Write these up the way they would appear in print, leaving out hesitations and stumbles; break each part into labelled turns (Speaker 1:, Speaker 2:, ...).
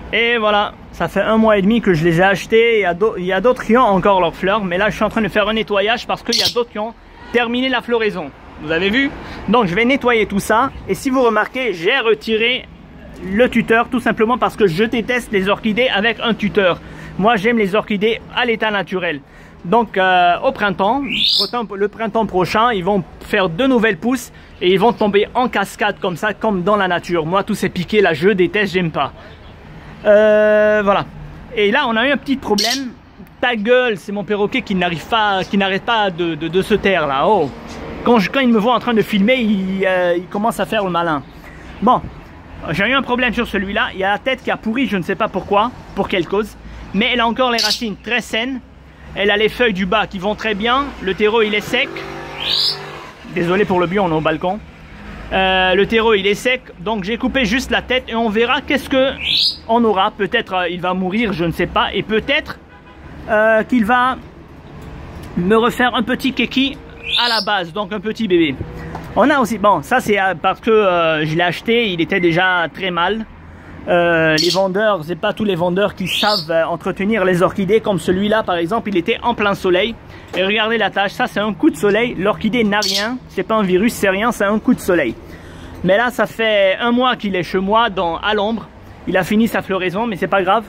Speaker 1: Et voilà, ça fait 1 mois et demi que je les ai achetés. Il y a d'autres qui ont encore leurs fleurs, mais là je suis en train de faire un nettoyage parce qu'il y a d'autres qui ont terminé la floraison. Vous avez vu? Donc je vais nettoyer tout ça. Et si vous remarquez, j'ai retiré le tuteur tout simplement parce que je déteste les orchidées avec un tuteur. Moi j'aime les orchidées à l'état naturel. Donc au printemps, le printemps prochain, ils vont faire de nouvelles pousses et ils vont tomber en cascade comme ça, comme dans la nature. Moi tous ces piquets là, je déteste, j'aime pas. Voilà. Et là on a eu un petit problème. Ta gueule, c'est mon perroquet qui n'arrête pas de se taire là. Oh. Quand il me voit en train de filmer, il commence à faire le malin. Bon, j'ai eu un problème sur celui-là. Il y a la tête qui a pourri, je ne sais pas pourquoi, pour quelle cause. Mais elle a encore les racines très saines. Elle a les feuilles du bas qui vont très bien. Le terreau, il est sec. Désolé pour le bio, on est au balcon. Le terreau, il est sec. Donc, j'ai coupé juste la tête et on verra qu'est-ce qu'on aura. Peut-être il va mourir, je ne sais pas. Et peut-être qu'il va me refaire un petit keki à la base, donc un petit bébé. On a aussi, bon, ça c'est parce que je l'ai acheté, il était déjà très mal. Les vendeurs, c'est pas tous les vendeurs qui savent entretenir les orchidées, comme celui-là par exemple, il était en plein soleil. Et regardez la tâche, ça c'est un coup de soleil, l'orchidée n'a rien, c'est pas un virus, c'est rien, c'est un coup de soleil. Mais là ça fait 1 mois qu'il est chez moi à l'ombre, il a fini sa floraison, mais c'est pas grave.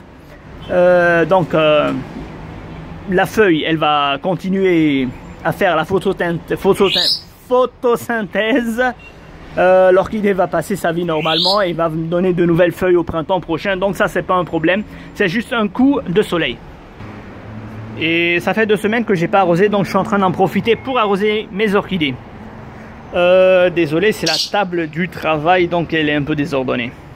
Speaker 1: La feuille, elle va continuer à faire la photosynthèse. L'orchidée va passer sa vie normalement et va me donner de nouvelles feuilles au printemps prochain. Donc ça, c'est pas un problème. C'est juste un coup de soleil. Et ça fait 2 semaines que j'ai pas arrosé, donc je suis en train d'en profiter pour arroser mes orchidées. Désolé, c'est la table du travail, donc elle est un peu désordonnée.